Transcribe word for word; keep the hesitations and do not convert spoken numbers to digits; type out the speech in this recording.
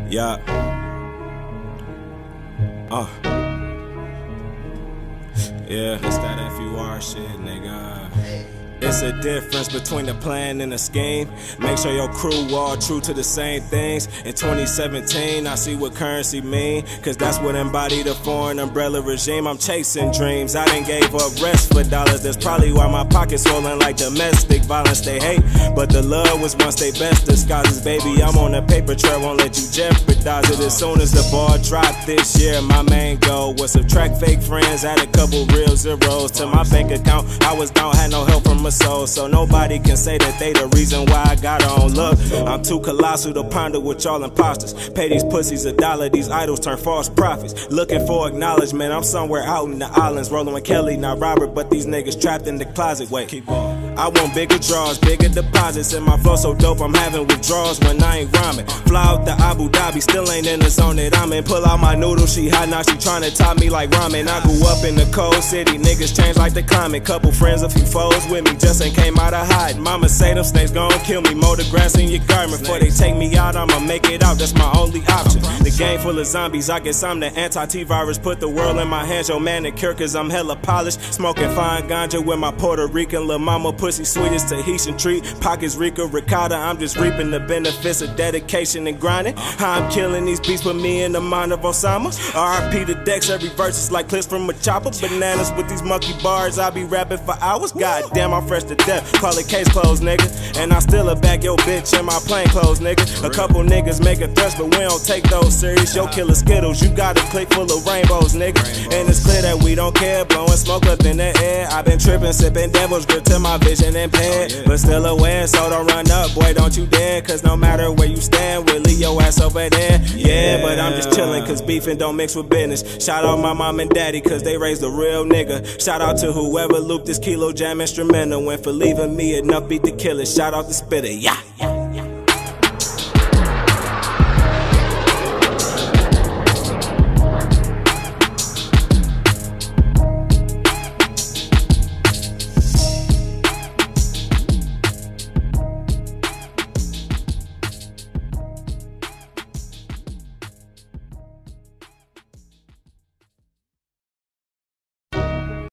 Yeah. Uh. Yeah, it's that F U R shit, nigga. It's a difference between the plan and the scheme. Make sure your crew all true to the same things. In twenty seventeen, I see what currency mean, cause that's what embodied the foreign umbrella regime. I'm chasing dreams, I done gave up rest for dollars. That's probably why my pocket's swollen like domestic violence they hate. But the love was once they best disguises, baby. I'm on a paper trail, won't let you jeopardize it. As soon as the ball dropped this year, my main goal was subtract fake friends, add a couple real zeros to my bank account. I was down, had no help from soul, so nobody can say that they the reason why I got on. Look, I'm too colossal to ponder with y'all imposters. Pay these pussies a dollar, these idols turn false prophets. Looking for acknowledgement, I'm somewhere out in the islands, rolling with Kelly, not Robert, but these niggas trapped in the closet. Wait, keep on. I want bigger draws, bigger deposits, and my flow so dope I'm having withdrawals when I ain't rhyming. Fly out to Abu Dhabi, still ain't in the zone that I'm in. Pull out my noodle, she hot, now she tryna top me like ramen. I grew up in the cold city, niggas change like the climate. Couple friends, a few foes with me, just ain't came out of hiding. Mama say them snakes gon' kill me, mow the grass in your garden. Before they take me out, I'ma make it out, that's my only option. The game full of zombies, I guess I'm the anti-T-virus. Put the world in my hands, yo manicure, cause I'm hella polished. Smoking fine ganja with my Puerto Rican lil' mama, pussy sweet as Tahitian treat. Pockets Rica ricotta, I'm just reaping the benefits of dedication and grinding. How I'm killing these beats with me in the mind of Osama. R I P to Dex, every verse is like clips from a chopper. Bananas with these monkey bars, I be rapping for hours. God damn, I'm fresh to death, call it case closed, nigga. And I still a back your bitch in my plain clothes, nigga. A couple niggas making threats, but we don't take those serious. Yo killer Skittles, you got a click full of rainbows, nigga. And it's clear that we don't care, blowing smoke up in the air. I been tripping, sipping devil's grip till my vision impaired, but still aware, so don't run up, boy, don't you dare. Cause no matter where you stand, we'll leave your ass over there. Yeah, but I'm just chilling, cause beefing don't mix with business. Shout out my mom and daddy, cause they raised a real nigga. Shout out to whoever looped this Kilo Jam instrumental, and for leaving me enough beat to kill it. Shout out to Spitta, yeah.